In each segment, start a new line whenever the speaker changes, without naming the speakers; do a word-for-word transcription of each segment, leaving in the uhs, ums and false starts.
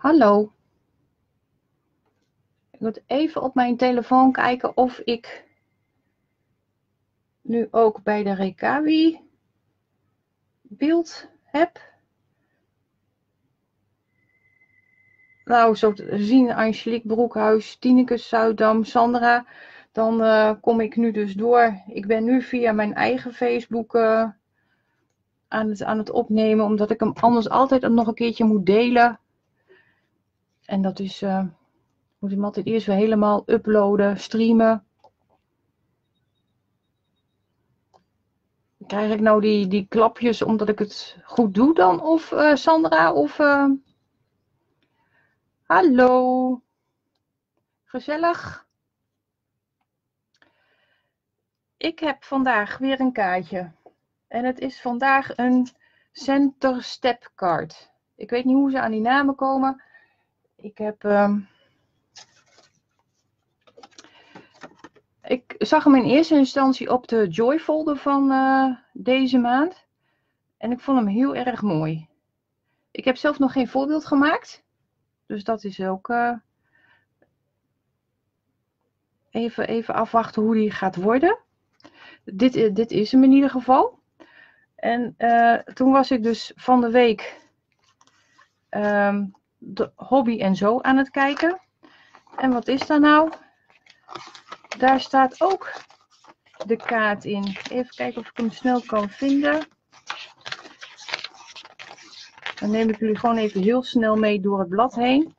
Hallo. Ik moet even op mijn telefoon kijken of ik nu ook bij de Rekawi beeld heb. Nou, zo te zien Angelique Broekhuis, Tineke Zuidam, Sandra. Dan uh, kom ik nu dus door. Ik ben nu via mijn eigen Facebook uh, aan, het, aan het opnemen, omdat ik hem anders altijd nog een keertje moet delen. En dat is, uh, moet ik hem altijd eerst weer helemaal uploaden, streamen. Krijg ik nou die, die klapjes omdat ik het goed doe dan? Of uh, Sandra? Of uh... hallo. Gezellig. Ik heb vandaag weer een kaartje. En het is vandaag een Center Step kaart. Ik weet niet hoe ze aan die namen komen. Ik heb... Uh... Ik zag hem in eerste instantie op de Joy folder van uh, deze maand. En ik vond hem heel erg mooi. Ik heb zelf nog geen voorbeeld gemaakt. Dus dat is ook... Uh... Even, even afwachten hoe die gaat worden. Dit, dit is hem in ieder geval. En uh, toen was ik dus van de week um, de hobby en zo aan het kijken. En wat is daar nou? Daar staat ook de kaart in. Even kijken of ik hem snel kan vinden. Dan neem ik jullie gewoon even heel snel mee door het blad heen.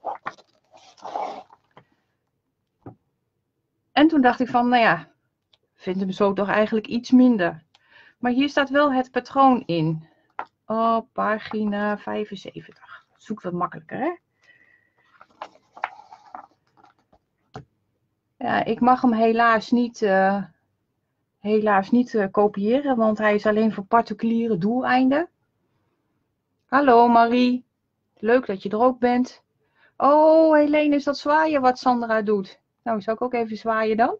En toen dacht ik van, nou ja, vind hem zo toch eigenlijk iets minder. Maar hier staat wel het patroon in. Op pagina vijfenzeventig. Zoek wat makkelijker, hè? Ja, ik mag hem helaas niet, uh, helaas niet uh, kopiëren, want hij is alleen voor particuliere doeleinden. Hallo Marie, leuk dat je er ook bent. Oh, Helene, is dat zwaaien wat Sandra doet? Nou, zal ik ook even zwaaien dan?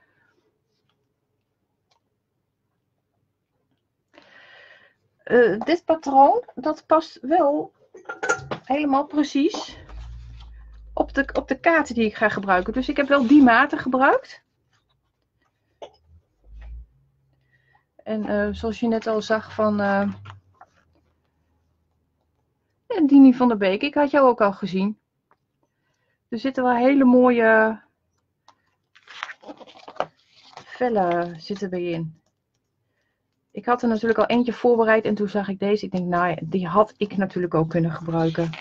Uh, dit patroon, dat past wel helemaal precies op de, op de kaarten die ik ga gebruiken. Dus ik heb wel die maten gebruikt. En uh, zoals je net al zag van uh, ja, Dini van der Beek, ik had jou ook al gezien. Er zitten wel hele mooie vellen zitten bij in. Ik had er natuurlijk al eentje voorbereid en toen zag ik deze. Ik denk, nou ja, die had ik natuurlijk ook kunnen gebruiken.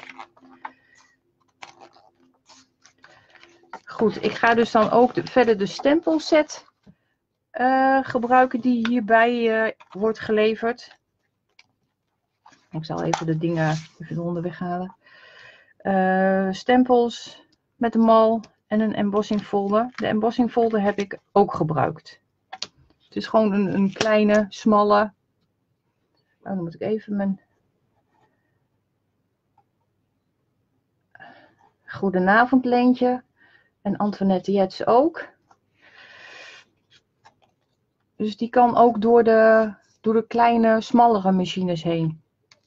Goed, ik ga dus dan ook de, verder de stempelset uh, gebruiken die hierbij uh, wordt geleverd. Ik zal even de dingen even eronder weghalen. Uh, stempels met een mal en een embossing folder. De embossing folder heb ik ook gebruikt. Het is gewoon een, een kleine, smalle. Oh, dan moet ik even mijn... Goedenavond Leentje. En Antoinette Jets ook. Dus die kan ook door de, door de kleine, smallere machines heen.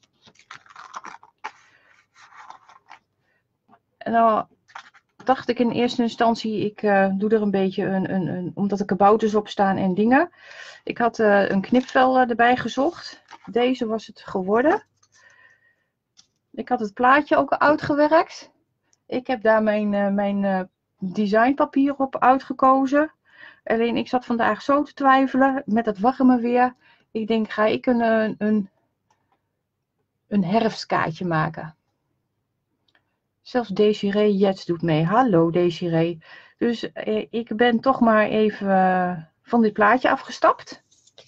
En dan dacht ik in eerste instantie, ik uh, doe er een beetje een, een, een, omdat er kabouters op staan en dingen. Ik had uh, een knipvel uh, erbij gezocht. Deze was het geworden. Ik had het plaatje ook uitgewerkt. Ik heb daar mijn, uh, mijn uh, designpapier op uitgekozen. Alleen ik zat vandaag zo te twijfelen met het warme weer. Ik denk, ga ik een, een, een, een herfstkaartje maken. Zelfs Desiree Jets doet mee. Hallo Desiree. Dus eh, ik ben toch maar even uh, van dit plaatje afgestapt.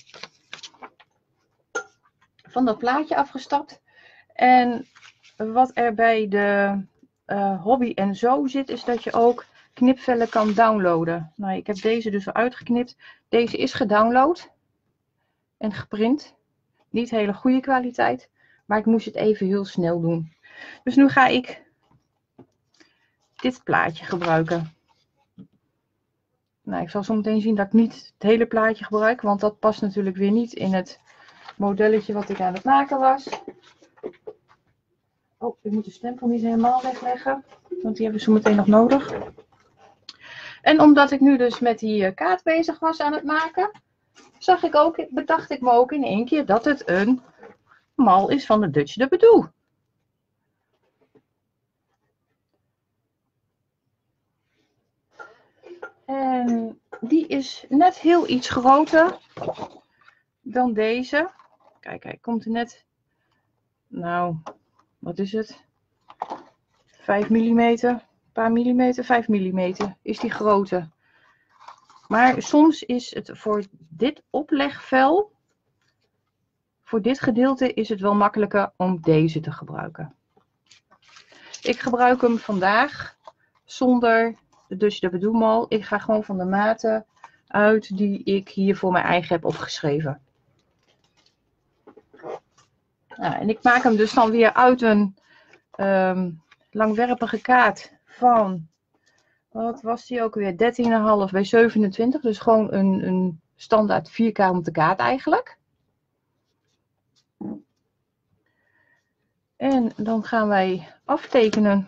Van dat plaatje afgestapt. En wat er bij de uh, hobby en zo zit, is dat je ook knipvellen kan downloaden. Nou, ik heb deze dus al uitgeknipt. Deze is gedownload en geprint. Niet hele goede kwaliteit, maar ik moest het even heel snel doen. Dus nu ga ik dit plaatje gebruiken. Nou, ik zal zo meteen zien dat ik niet het hele plaatje gebruik, want dat past natuurlijk weer niet in het modelletje wat ik aan het maken was. Oh, ik moet de stempel niet helemaal wegleggen, want die hebben we zo meteen nog nodig. En omdat ik nu dus met die kaart bezig was aan het maken, zag ik ook, bedacht ik me ook in één keer dat het een mal is van de Dutch Dubbedoe. En die is net heel iets groter dan deze. Kijk, hij komt er net, nou, wat is het? vijf millimeter, een paar millimeter, vijf millimeter is die grote. Maar soms is het voor dit oplegvel, voor dit gedeelte is het wel makkelijker om deze te gebruiken. Ik gebruik hem vandaag zonder de Dutch Dubbedoe mal. Ik ga gewoon van de maten uit die ik hier voor mijn eigen heb opgeschreven. Nou, en ik maak hem dus dan weer uit een um, langwerpige kaart van, wat was die ook weer, dertien komma vijf bij zevenentwintig. Dus gewoon een, een standaard vierkante kaart eigenlijk. En dan gaan wij aftekenen.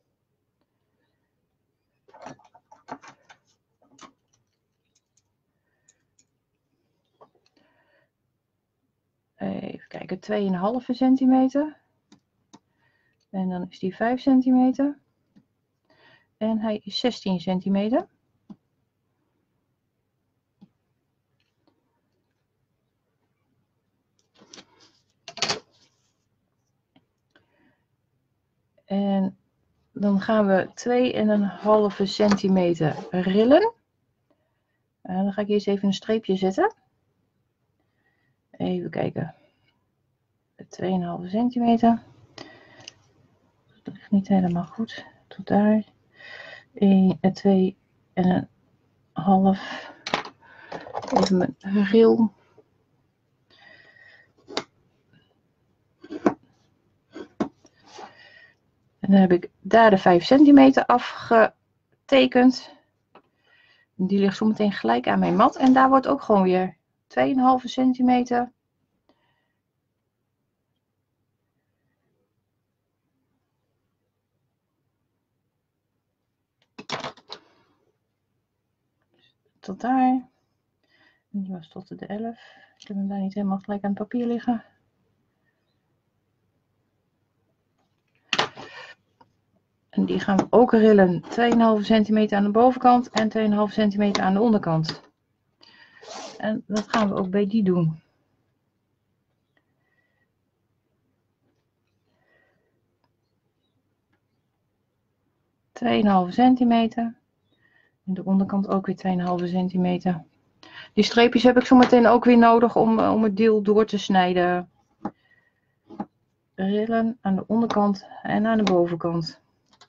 Even kijken, twee komma vijf centimeter. En dan is die vijf centimeter. En hij is zestien centimeter. En dan gaan we twee komma vijf centimeter rillen. En dan ga ik eerst even een streepje zetten. Even kijken. twee komma vijf centimeter. Dat ligt niet helemaal goed. Tot daar. een, twee komma vijf. Even mijn ril. En dan heb ik daar de vijf centimeter afgetekend. Die ligt zo meteen gelijk aan mijn mat. En daar wordt ook gewoon weer twee komma vijf centimeter. Tot daar. En die was tot de elf. Ik heb hem daar niet helemaal gelijk aan het papier liggen. En die gaan we ook rillen. twee komma vijf centimeter aan de bovenkant en twee komma vijf centimeter aan de onderkant. En dat gaan we ook bij die doen. twee komma vijf centimeter. En de onderkant ook weer twee komma vijf centimeter. Die streepjes heb ik zo meteen ook weer nodig om, om het deel door te snijden. Rillen aan de onderkant en aan de bovenkant.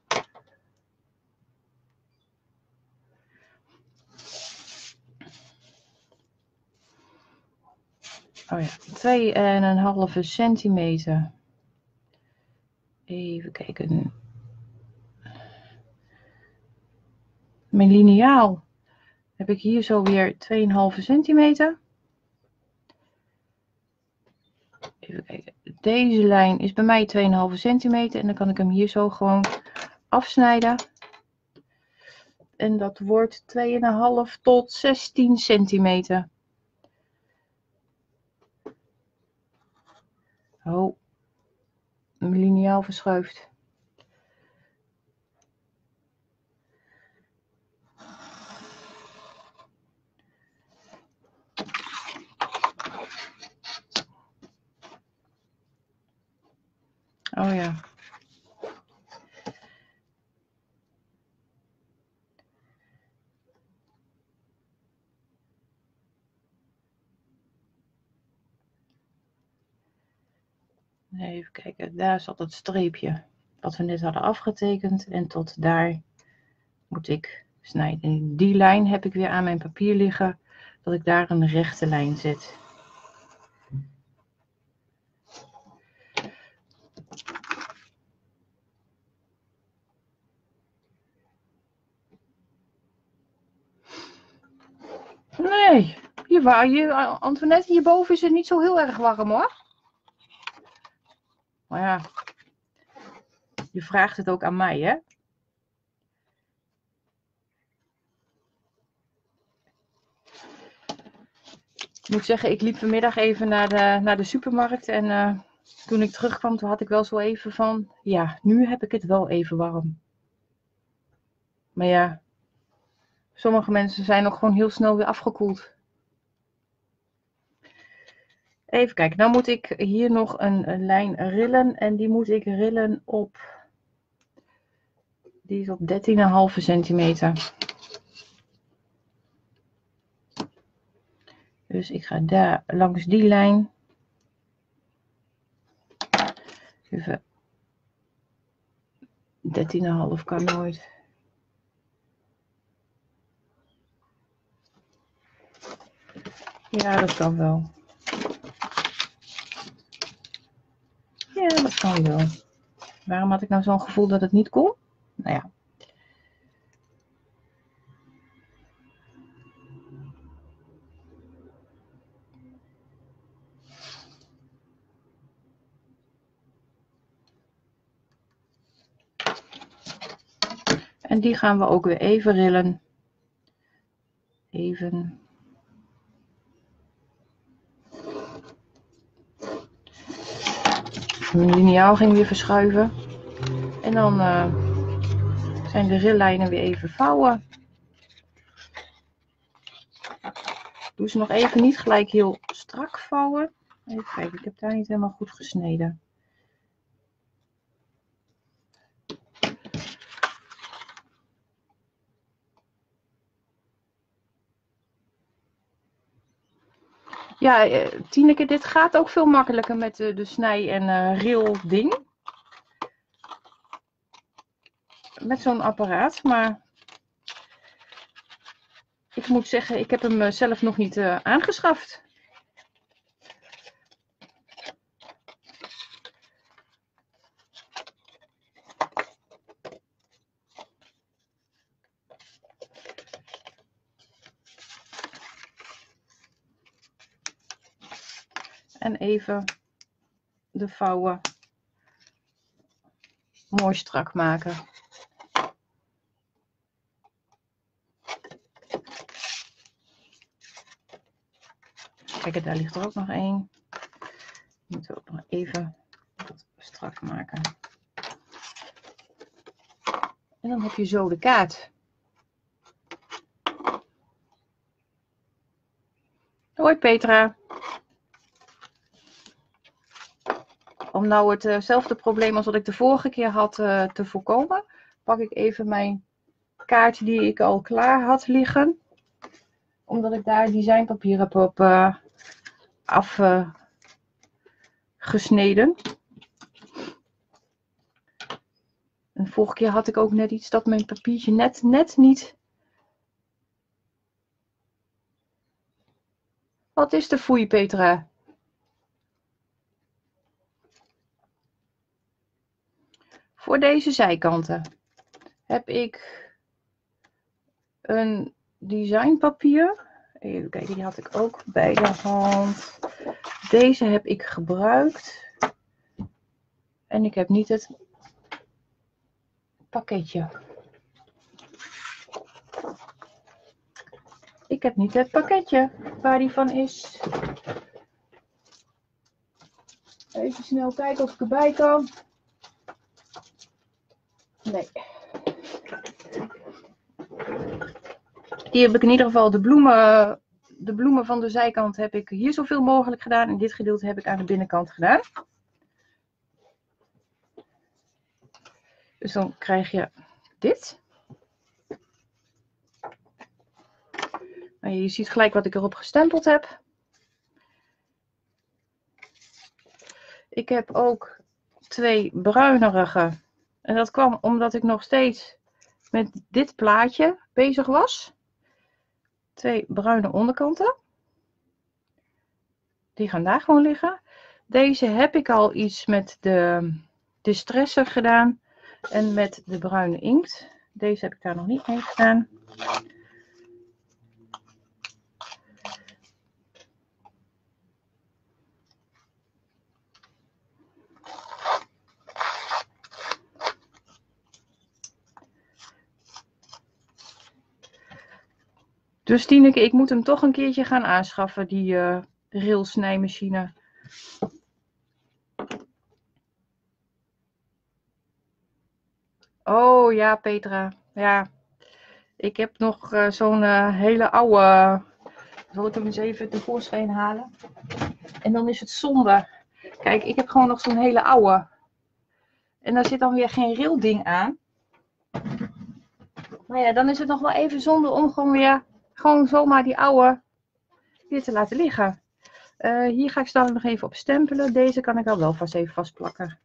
Oh ja, twee komma vijf centimeter. Even kijken. Mijn liniaal heb ik hier zo weer twee komma vijf centimeter. Even kijken. Deze lijn is bij mij twee komma vijf centimeter en dan kan ik hem hier zo gewoon afsnijden. En dat wordt twee komma vijf tot zestien centimeter. Oh, mijn liniaal verschuift. Oh ja. Even kijken, daar zat het streepje wat we net hadden afgetekend. En tot daar moet ik snijden. Die lijn heb ik weer aan mijn papier liggen, dat ik daar een rechte lijn zet. Nee, hier waar je, Antoinette, hierboven is het niet zo heel erg warm hoor. Maar ja, je vraagt het ook aan mij, hè? Ik moet zeggen, ik liep vanmiddag even naar de, naar de supermarkt. En uh, toen ik terugkwam, toen had ik wel zo even van... Ja, nu heb ik het wel even warm. Maar ja, sommige mensen zijn ook gewoon heel snel weer afgekoeld. Even kijken, nou moet ik hier nog een, een lijn rillen. En die moet ik rillen op... Die is op dertien komma vijf centimeter. Dus ik ga daar langs die lijn. Even. dertien komma vijf kan nooit. Ja, dat kan wel. Ja, dat kan wel. Waarom had ik nou zo'n gevoel dat het niet kon? Nou ja. En die gaan we ook weer even rillen. Even. Mijn liniaal ging weer verschuiven. En dan uh, zijn de rillijnen weer even vouwen. Doe ze nog even niet gelijk heel strak vouwen. Even kijken, ik heb daar niet helemaal goed gesneden. Ja, Tineke, dit gaat ook veel makkelijker met de, de snij- en uh, ril ding. Met zo'n apparaat, maar ik moet zeggen, ik heb hem zelf nog niet uh, aangeschaft. En even de vouwen mooi strak maken. Kijk, daar ligt er ook nog één. Die moeten we ook nog even strak maken. En dan heb je zo de kaart. Hoi Petra. Om nou hetzelfde probleem als wat ik de vorige keer had uh, te voorkomen, pak ik even mijn kaart die ik al klaar had liggen. Omdat ik daar designpapier heb op uh, afgesneden. Uh, en vorige keer had ik ook net iets dat mijn papiertje net, net niet... Wat is de foei, Petra? Voor deze zijkanten heb ik een designpapier. Even kijken, die had ik ook bij de hand. Deze heb ik gebruikt. En ik heb niet het pakketje. Ik heb niet het pakketje waar die van is. Even snel kijken of ik erbij kan. Nee. Hier heb ik in ieder geval de bloemen, de bloemen van de zijkant heb ik hier zoveel mogelijk gedaan. En dit gedeelte heb ik aan de binnenkant gedaan. Dus dan krijg je dit. En je ziet gelijk wat ik erop gestempeld heb. Ik heb ook twee bruinerige. En dat kwam omdat ik nog steeds met dit plaatje bezig was. Twee bruine onderkanten. Die gaan daar gewoon liggen. Deze heb ik al iets met de distresser gedaan. En met de bruine inkt. Deze heb ik daar nog niet mee gedaan. Dus Tineke, ik moet hem toch een keertje gaan aanschaffen, die uh, railsnijmachine. Oh ja, Petra. Ja, ik heb nog uh, zo'n uh, hele oude. Zal ik hem eens even tevoorschijn halen? En dan is het zonde. Kijk, ik heb gewoon nog zo'n hele oude. En daar zit dan weer geen railding aan. Maar ja, dan is het nog wel even zonde om gewoon weer, gewoon zomaar die oude weer te laten liggen. Uh, hier ga ik straks nog even op stempelen. Deze kan ik al wel vast even vastplakken.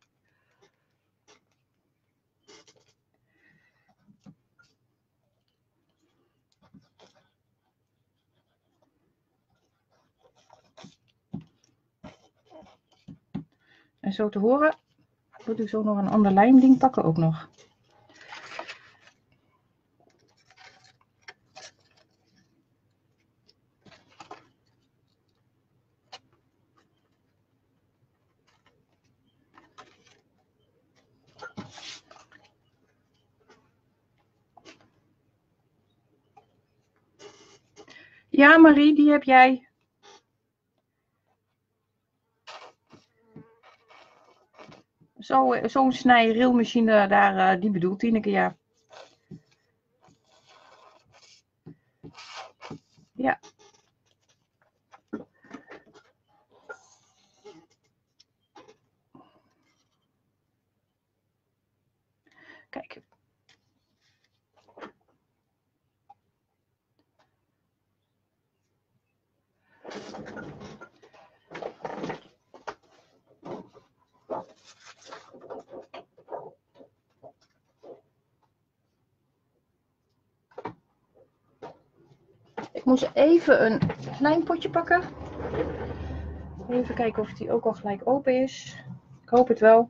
En zo te horen, moet ik zo nog een ander lijmding pakken ook nog. Ja, Marie, die heb jij. Zo'n zo snij-railmachine, daar, uh, die bedoelt Tineke, ja. Ja. Kijk. Ik moest even een klein potje pakken. Even kijken of die ook al gelijk open is. Ik hoop het wel.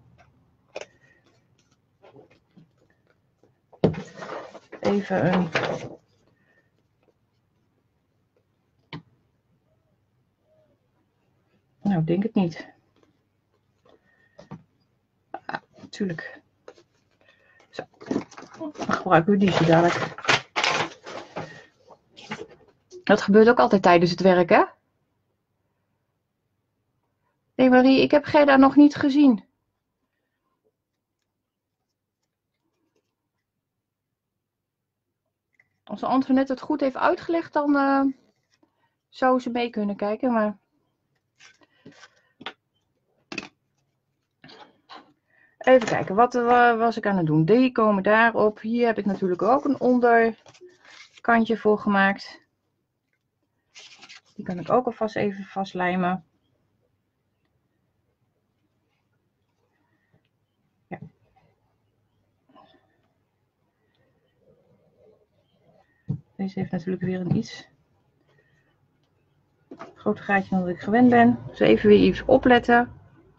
Even een... Nou, ik denk het niet. Ah, natuurlijk. Zo. Dan gebruiken we die zo dadelijk. Dat gebeurt ook altijd tijdens het werk, hè? Nee, Marie, ik heb Gerda nog niet gezien. Als Antoinette het goed heeft uitgelegd, dan uh, zou ze mee kunnen kijken. Maar... Even kijken, wat uh, was ik aan het doen? Die komen daarop. Hier heb ik natuurlijk ook een onderkantje voor gemaakt. Die kan ik ook alvast even vastlijmen. Ja. Deze heeft natuurlijk weer een iets groter gaatje dan dat ik gewend ben. Dus even weer iets opletten.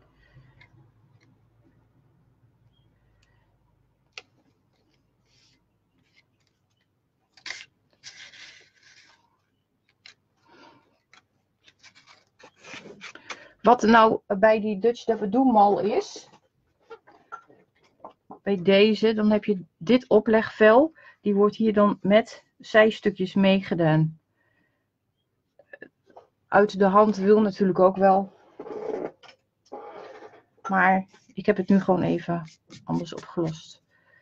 Wat nou bij die Dutch Dabbedoe mal is, bij deze, dan heb je dit oplegvel, die wordt hier dan met zijstukjes meegedaan. Uit de hand wil natuurlijk ook wel, maar ik heb het nu gewoon even anders opgelost.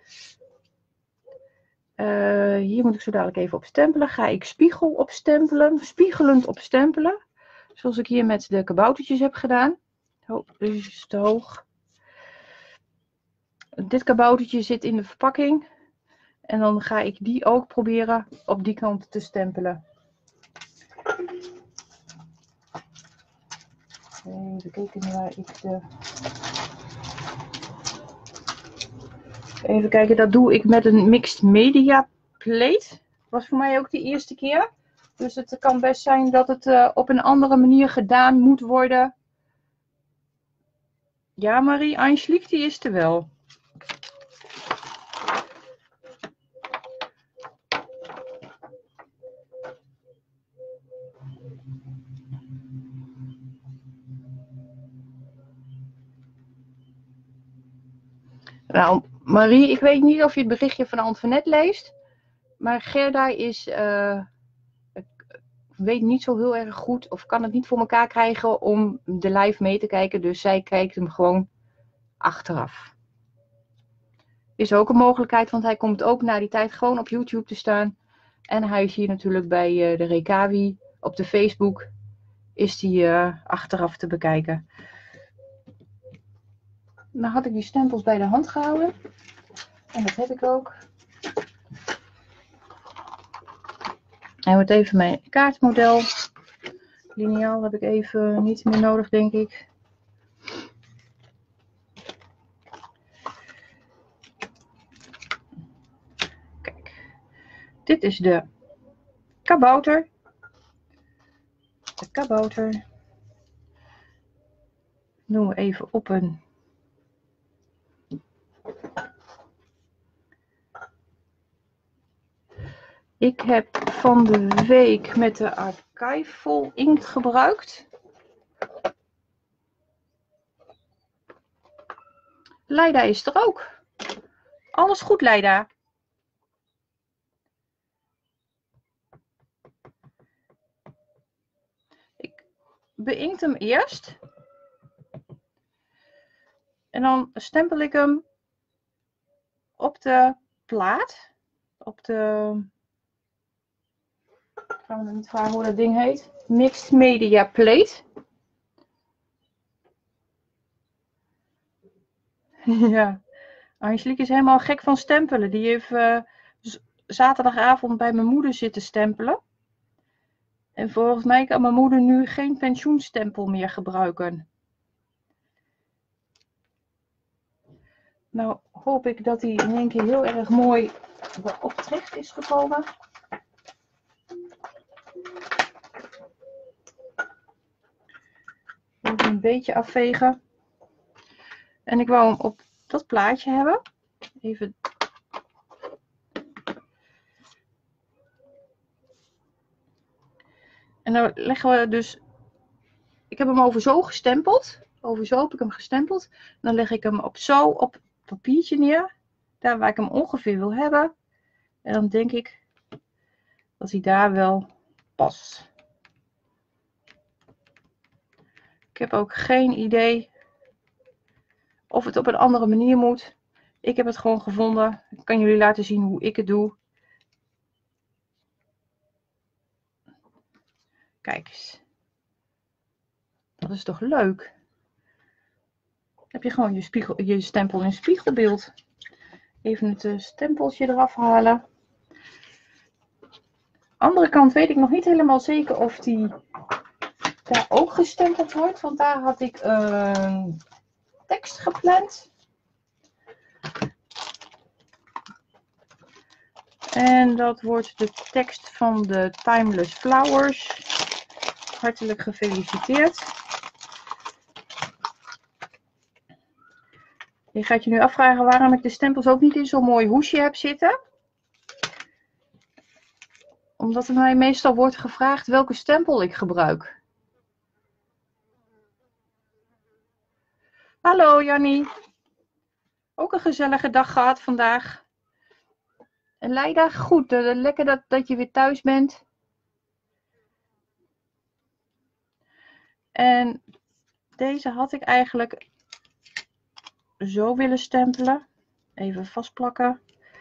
Uh, hier moet ik zo dadelijk even op stempelen. Ga ik spiegel op stempelen, spiegelend op stempelen. Zoals ik hier met de kaboutertjes heb gedaan. Oh, deze is te hoog. Dit kaboutertje zit in de verpakking. En dan ga ik die ook proberen op die kant te stempelen. Even kijken waar ik de... Even kijken, dat doe ik met een mixed media plate. Was voor mij ook de eerste keer. Dus het kan best zijn dat het uh, op een andere manier gedaan moet worden. Ja, Marie, Angelique, die is er wel. Nou, Marie, ik weet niet of je het berichtje van Antoinette leest. Maar Gerda is uh, weet niet zo heel erg goed of kan het niet voor elkaar krijgen om de live mee te kijken. Dus zij kijkt hem gewoon achteraf. Is ook een mogelijkheid, want hij komt ook na die tijd gewoon op YouTube te staan. En hij is hier natuurlijk bij uh, de Rekawi op de Facebook. Is die uh, achteraf te bekijken. Nou had ik die stempels bij de hand gehouden. En dat heb ik ook. En wordt even mijn kaartmodel. Liniaal heb ik even niet meer nodig, denk ik. Kijk. Dit is de kabouter. De kabouter. Doen we even op een... Ik heb van de week met de Archival inkt gebruikt. Leida is er ook. Alles goed, Leida. Ik beïnkt hem eerst. En dan stempel ik hem op de plaat. Op de... Ik ga me niet vragen hoe dat ding heet. Mixed Media Plate. Ja, Angelique is helemaal gek van stempelen. Die heeft uh, zaterdagavond bij mijn moeder zitten stempelen. En volgens mij kan mijn moeder nu geen pensioenstempel meer gebruiken. Nou hoop ik dat hij in één keer heel erg mooi erop terecht is gekomen. Even een beetje afvegen. En ik wou hem op dat plaatje hebben. Even. En dan leggen we dus. Ik heb hem over zo gestempeld. Over zo heb ik hem gestempeld. Dan leg ik hem op zo op het papiertje neer. Daar waar ik hem ongeveer wil hebben. En dan denk ik dat hij daar wel past. Ik heb ook geen idee of het op een andere manier moet. Ik heb het gewoon gevonden. Ik kan jullie laten zien hoe ik het doe. Kijk eens. Dat is toch leuk. Dan heb je gewoon je, spiegel, je stempel in spiegelbeeld. Even het uh, stempeltje eraf halen. Andere kant weet ik nog niet helemaal zeker of die daar ook gestempeld wordt. Want daar had ik een tekst gepland. En dat wordt de tekst van de Timeless Flowers. Hartelijk gefeliciteerd. Je gaat je nu afvragen waarom ik de stempels ook niet in zo'n mooi hoesje heb zitten. Omdat er mij meestal wordt gevraagd welke stempel ik gebruik. Hallo Jannie. Ook een gezellige dag gehad vandaag. En Leida, goed. Lekker dat, dat je weer thuis bent. En deze had ik eigenlijk zo willen stempelen. Even vastplakken.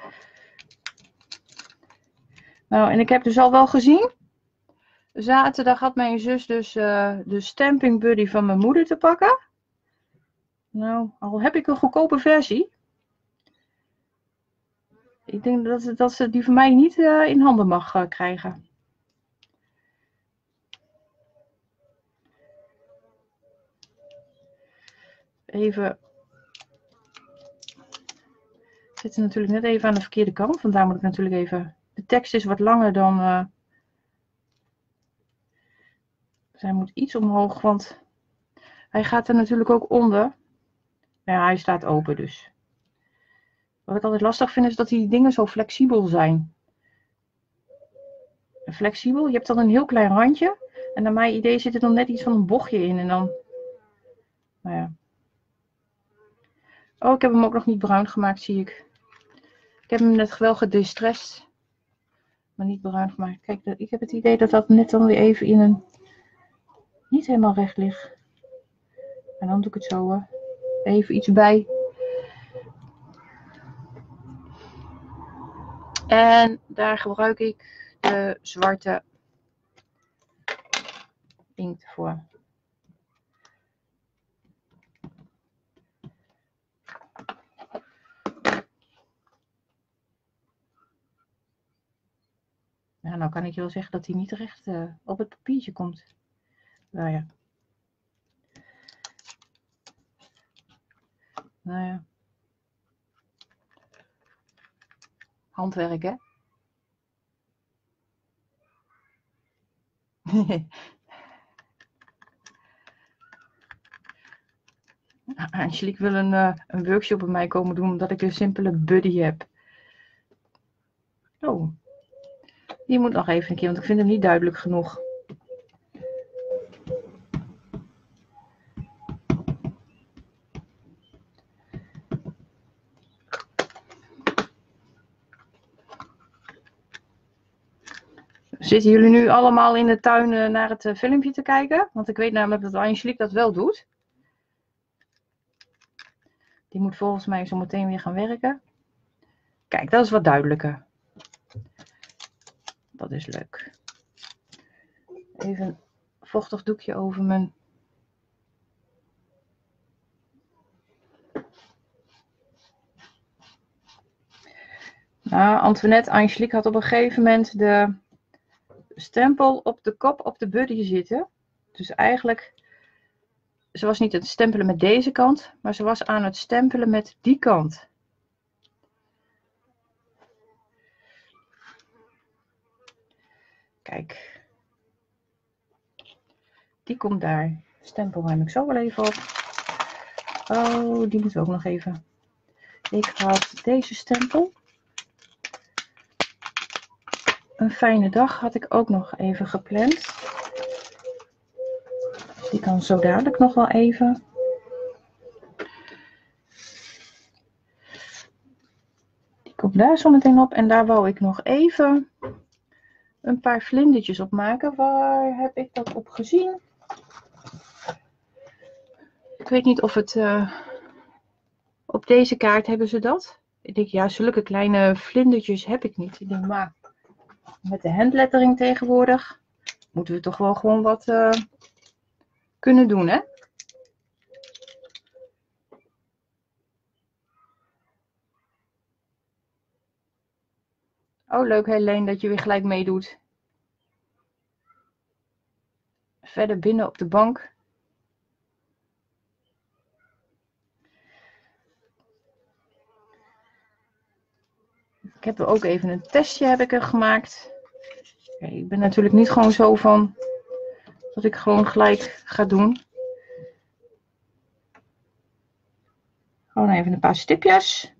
Nou, en ik heb dus al wel gezien. Zaterdag had mijn zus dus uh, de stamping buddy van mijn moeder te pakken. Nou, al heb ik een goedkope versie. Ik denk dat, dat ze die van mij niet uh, in handen mag uh, krijgen. Even. Ik zit er natuurlijk net even aan de verkeerde kant. Vandaar moet ik natuurlijk even. De tekst is wat langer dan. Uh, zij moet iets omhoog, want hij gaat er natuurlijk ook onder. Ja, hij staat open dus. Wat ik altijd lastig vind is dat die dingen zo flexibel zijn. Flexibel, je hebt dan een heel klein randje. En naar mijn idee zit er dan net iets van een bochtje in. En dan. Nou ja. Oh, ik heb hem ook nog niet bruin gemaakt, zie ik. Ik heb hem net wel gedistressed. maar niet bruin gemaakt. Kijk, ik heb het idee dat dat net dan weer even in een... niet helemaal recht ligt. En dan doe ik het zo uh, even iets bij. En daar gebruik ik de zwarte inkt voor. Nou, nou kan ik je wel zeggen dat hij niet recht uh, op het papiertje komt. Nou ja. Nou ja. Handwerk, hè? Angelique wil een, uh, een workshop bij mij komen doen omdat ik een simpele buddy heb. Oh. Die moet nog even een keer, want ik vind hem niet duidelijk genoeg. Zitten jullie nu allemaal in de tuin uh, naar het uh, filmpje te kijken? Want ik weet namelijk dat Angelique dat wel doet. Die moet volgens mij zo meteen weer gaan werken. Kijk, dat is wat duidelijker. Dat is leuk. Even een vochtig doekje over mijn... Nou, Antoinette, Angelique had op een gegeven moment de stempel op de kop op de buddy zitten. Dus eigenlijk, ze was niet aan het stempelen met deze kant, maar ze was aan het stempelen met die kant. Kijk. Die komt daar. Stempel ruim ik zo wel even op. Oh, die moet ook nog even. Ik had deze stempel. Een fijne dag had ik ook nog even gepland. Die kan zo dadelijk nog wel even. Die komt daar zo meteen op. En daar wou ik nog even een paar vlindertjes op maken. Waar heb ik dat op gezien? Ik weet niet of het... Uh, op deze kaart hebben ze dat. Ik denk, ja, zulke kleine vlindertjes heb ik niet. Ik denk, maar met de handlettering tegenwoordig moeten we toch wel gewoon wat uh, kunnen doen, hè? Oh, leuk Helene dat je weer gelijk meedoet. Verder binnen op de bank. Ik heb er ook even een testje heb ik er gemaakt. Kijk, ik ben natuurlijk niet gewoon zo van dat ik gewoon gelijk ga doen. Gewoon even een paar stipjes.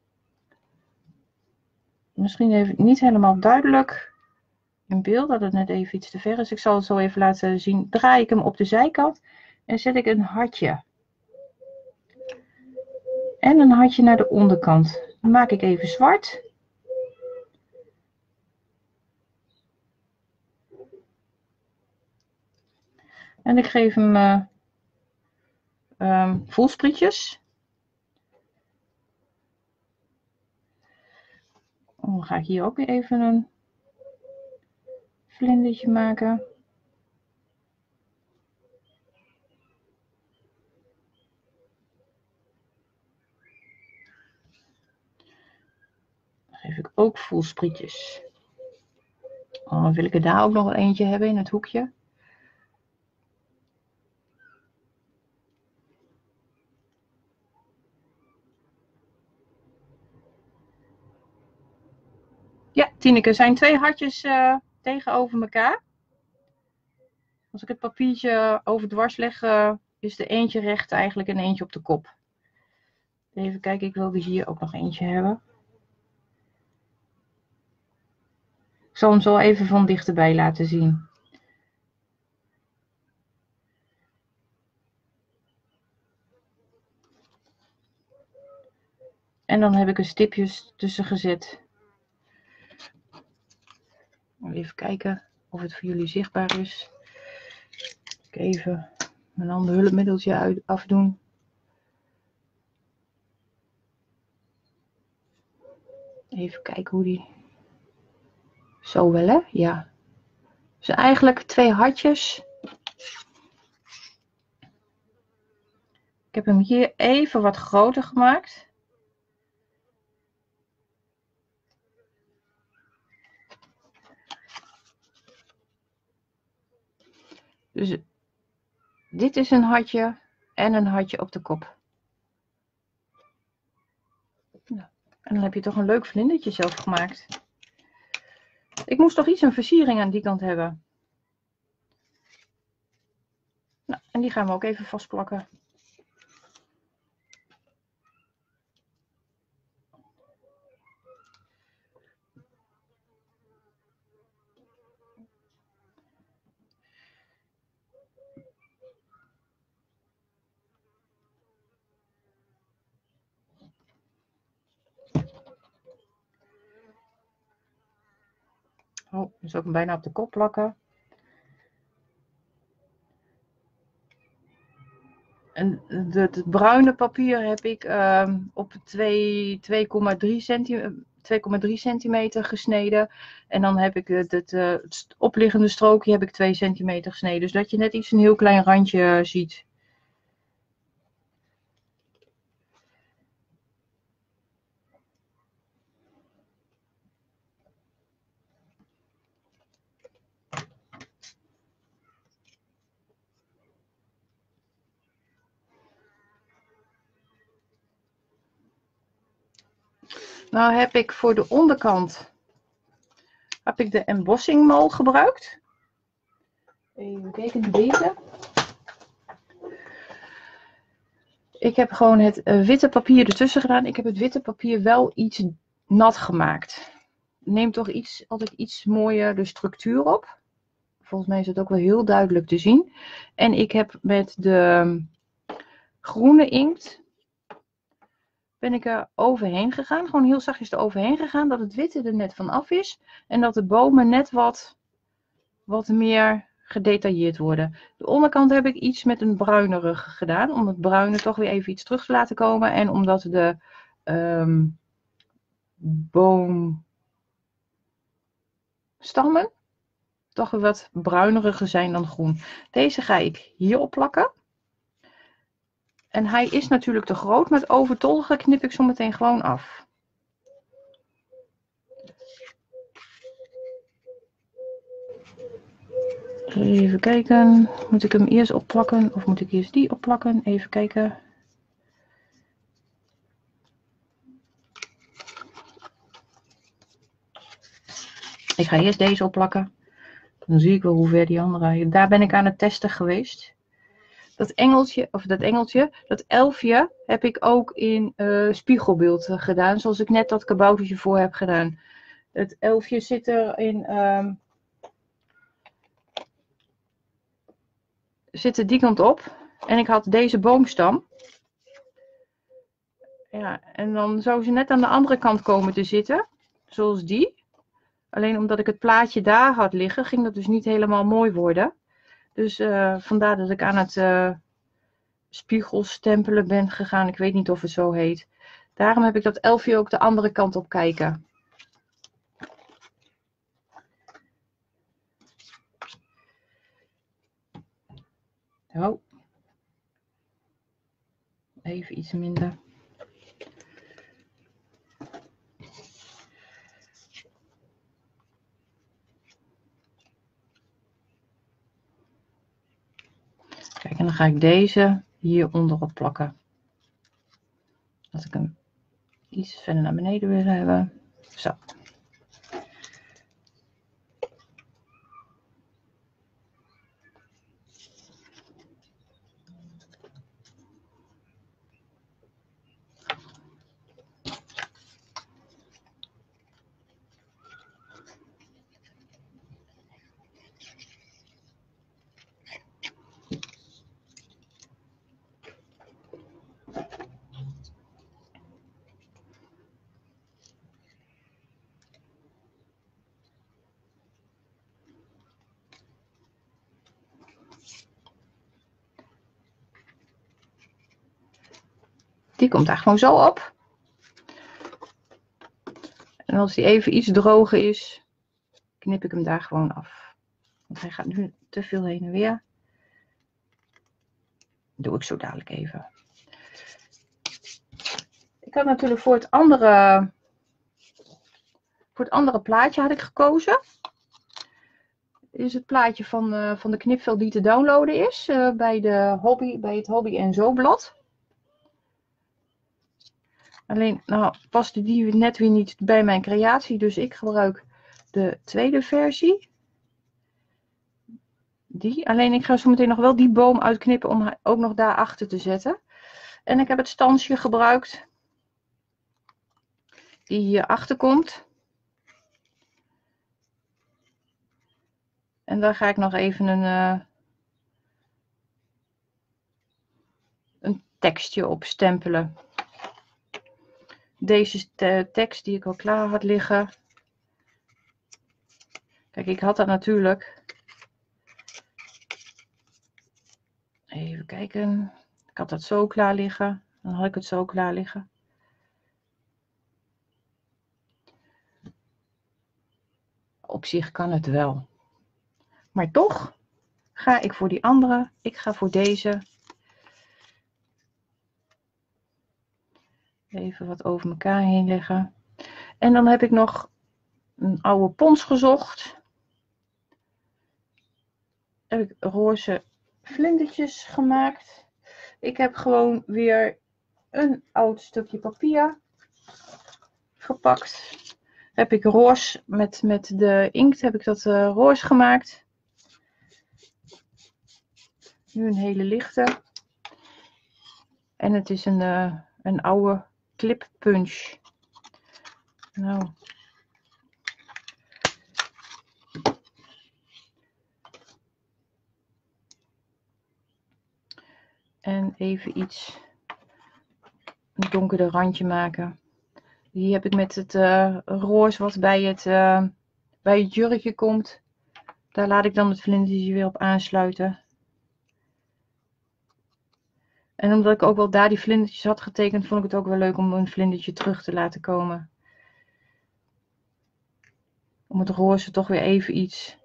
Misschien even niet helemaal duidelijk in beeld, dat het net even iets te ver is. Ik zal het zo even laten zien. Draai ik hem op de zijkant en zet ik een hartje. En een hartje naar de onderkant. Dan maak ik even zwart. En ik geef hem uh, um, voelsprietjes. Dan ga ik hier ook weer even een vlindertje maken. Dan geef ik ook voelsprietjes. Oh, dan wil ik er daar ook nog wel eentje hebben in het hoekje. Ja, Tineke, zijn twee hartjes uh, tegenover elkaar. Als ik het papiertje overdwars leg, uh, is er eentje recht eigenlijk en eentje op de kop. Even kijken, ik wilde hier ook nog eentje hebben. Ik zal hem zo even van dichterbij laten zien. En dan heb ik er stipjes tussen gezet. Even kijken of het voor jullie zichtbaar is. Even mijn ander hulpmiddeltje uit, afdoen. Even kijken hoe die... Zo wel, hè? Ja. Dus eigenlijk twee hartjes. Ik heb hem hier even wat groter gemaakt. Dus dit is een hartje en een hartje op de kop. Nou, en dan heb je toch een leuk vlindertje zelf gemaakt. Ik moest toch iets een versiering aan die kant hebben. Nou, en die gaan we ook even vastplakken. Oh, dus ook bijna op de kop plakken. En het bruine papier heb ik uh, op twee komma drie centimeter gesneden. En dan heb ik het, het, het opliggende strookje heb ik twee centimeter gesneden. Dus dat je net iets een heel klein randje ziet. Nou heb ik voor de onderkant heb ik de embossing mal gebruikt. Even kijken, deze. Ik heb gewoon het witte papier ertussen gedaan. Ik heb het witte papier wel iets nat gemaakt. Neem toch iets, altijd iets mooier de structuur op. Volgens mij is het ook wel heel duidelijk te zien. En ik heb met de groene inkt ben ik er overheen gegaan. Gewoon heel zachtjes er overheen gegaan. Dat het witte er net van af is. En dat de bomen net wat, wat meer gedetailleerd worden. De onderkant heb ik iets met een bruinere gedaan. Om het bruine toch weer even iets terug te laten komen. En omdat de um, boomstammen toch weer wat bruineriger zijn dan groen. Deze ga ik hierop plakken. En hij is natuurlijk te groot. Met overtollige knip ik zo meteen gewoon af. Even kijken. Moet ik hem eerst opplakken? Of moet ik eerst die opplakken? Even kijken. Ik ga eerst deze opplakken. Dan zie ik wel hoe ver die andere... Daar ben ik aan het testen geweest. Dat engeltje, of dat engeltje, dat elfje heb ik ook in uh, spiegelbeeld gedaan. Zoals ik net dat kaboutertje voor heb gedaan. Het elfje zit er in... Um, zit er die kant op. En ik had deze boomstam. Ja, en dan zou ze net aan de andere kant komen te zitten. Zoals die. Alleen omdat ik het plaatje daar had liggen, ging dat dus niet helemaal mooi worden. Dus uh, vandaar dat ik aan het uh, spiegelstempelen ben gegaan. Ik weet niet of het zo heet. Daarom heb ik dat elfje ook de andere kant op kijken. Oh. Even iets minder. Kijk, en dan ga ik deze hier onderop plakken. Dat ik hem iets verder naar beneden wil hebben. Zo. Die komt daar gewoon zo op. En als die even iets droger is, knip ik hem daar gewoon af. Want hij gaat nu te veel heen en weer. Doe ik zo dadelijk even. Ik had natuurlijk voor het andere, voor het andere plaatje had ik gekozen. Dit is het plaatje van, uh, van de knipvel die te downloaden is uh, bij, de hobby, bij het Hobby en Zo blad. Alleen nou, paste die net weer niet bij mijn creatie, dus ik gebruik de tweede versie. Die. Alleen ik ga zo meteen nog wel die boom uitknippen om ook nog daarachter te zetten. En ik heb het stansje gebruikt die hier achter komt. En daar ga ik nog even een, uh, een tekstje op stempelen. Deze te tekst die ik al klaar had liggen. Kijk, ik had dat natuurlijk. Even kijken. Ik had dat zo klaar liggen. Dan had ik het zo klaar liggen. Op zich kan het wel. Maar toch ga ik voor die andere. Ik ga voor deze. Even wat over elkaar heen leggen. En dan heb ik nog een oude pons gezocht. Heb ik roze vlindertjes gemaakt. Ik heb gewoon weer een oud stukje papier gepakt. Heb ik roze met, met de inkt heb ik dat uh, roze gemaakt. Nu een hele lichte. En het is een, uh, een oude clip punch. Nou. En even iets, een donkerder randje maken. Die heb ik met het uh, roze wat bij het, uh, bij het jurkje komt. Daar laat ik dan het vlindertje weer op aansluiten. En omdat ik ook wel daar die vlindertjes had getekend, vond ik het ook wel leuk om een vlindertje terug te laten komen. Om het roze toch weer even iets.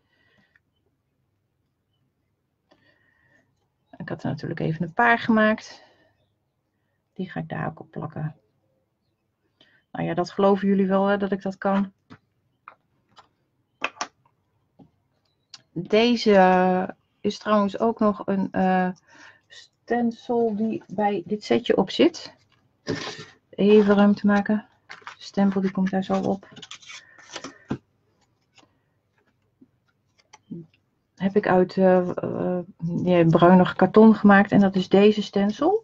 Ik had er natuurlijk even een paar gemaakt. Die ga ik daar ook op plakken. Nou ja, dat geloven jullie wel hè, dat ik dat kan. Deze is trouwens ook nog een uh, stencil die bij dit setje op zit. Even ruimte maken. De stempel die komt daar zo op. Heb ik uit uh, uh, ja, bruinig karton gemaakt en dat is deze stencil.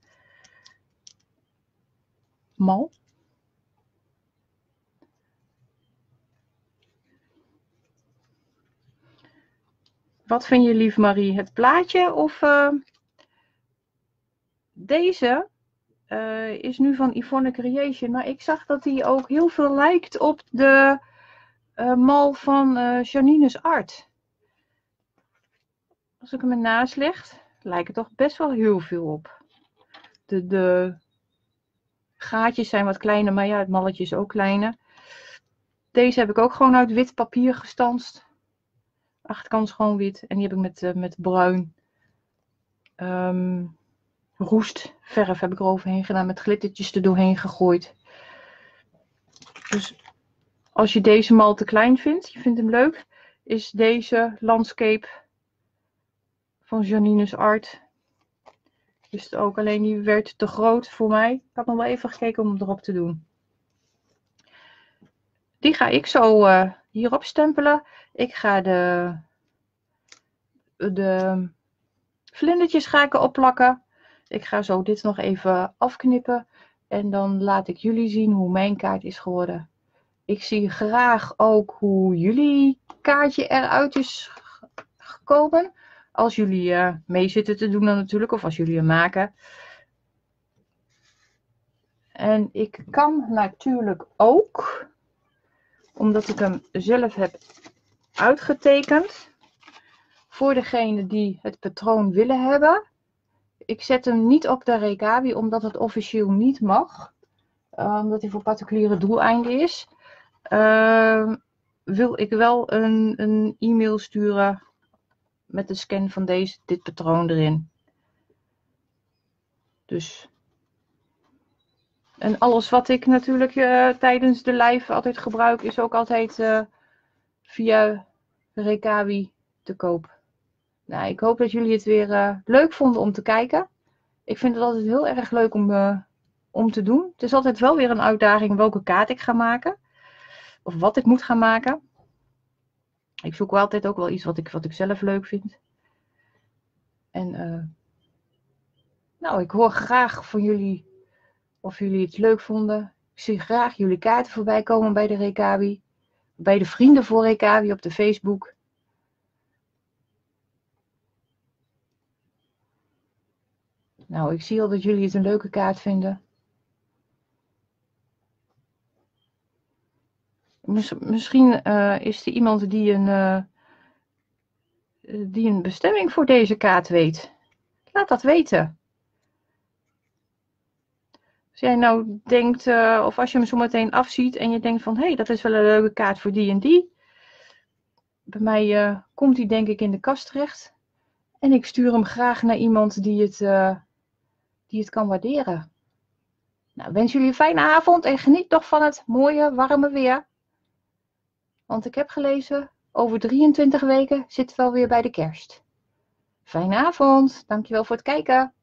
Mal. Wat vind je lief Marie? Het plaatje of uh, deze uh, is nu van Yvonne Creation. Maar ik zag dat die ook heel veel lijkt op de uh, mal van uh, Janine's Art. Als ik hem ernaast leg, lijkt het toch best wel heel veel op. De, de gaatjes zijn wat kleiner, maar ja, het malletje is ook kleiner. Deze heb ik ook gewoon uit wit papier gestanst. Achterkant is gewoon wit. En die heb ik met, uh, met bruin um, roestverf heb ik eroverheen gedaan. Met glittertjes er doorheen gegooid. Dus als je deze mal te klein vindt, je vindt hem leuk, is deze landscape van Janine's Art. Is het ook, alleen die werd te groot voor mij. Ik had nog wel even gekeken om hem erop te doen. Die ga ik zo uh, hierop stempelen. Ik ga de, de vlindertjes ga ik erop plakken. Ik ga zo dit nog even afknippen. En dan laat ik jullie zien hoe mijn kaart is geworden. Ik zie graag ook hoe jullie kaartje eruit is gekomen. Als jullie uh, mee zitten te doen dan natuurlijk. Of als jullie hem maken. En ik kan natuurlijk ook, omdat ik hem zelf heb uitgetekend, voor degene die het patroon willen hebben, ik zet hem niet op de Rekabi, omdat het officieel niet mag. Uh, omdat hij voor particuliere doeleinden is. Uh, wil ik wel een, een e-mail sturen met de scan van deze, dit patroon erin. Dus. En alles wat ik natuurlijk uh, tijdens de live altijd gebruik, is ook altijd uh, via Rekabi te koop. Nou, ik hoop dat jullie het weer uh, leuk vonden om te kijken. Ik vind het altijd heel erg leuk om, uh, om te doen. Het is altijd wel weer een uitdaging welke kaart ik ga maken. Of wat ik moet gaan maken. Ik zoek wel altijd ook wel iets wat ik, wat ik zelf leuk vind. En uh, nou, ik hoor graag van jullie of jullie het leuk vonden. Ik zie graag jullie kaarten voorbij komen bij de Rekabi. Bij de vrienden voor Rekabi op de Facebook. Nou, ik zie al dat jullie het een leuke kaart vinden. Miss, misschien uh, is er iemand die een, uh, die een bestemming voor deze kaart weet. Laat dat weten. Als jij nou denkt, uh, of als je hem zo meteen afziet en je denkt van, hé, hey, dat is wel een leuke kaart voor die en die. Bij mij uh, komt die denk ik in de kast terecht. En ik stuur hem graag naar iemand die het, uh, die het kan waarderen. Nou, wens jullie een fijne avond en geniet toch van het mooie, warme weer. Want ik heb gelezen, over drieëntwintig weken zitten we alweer bij de kerst. Fijne avond, dankjewel voor het kijken.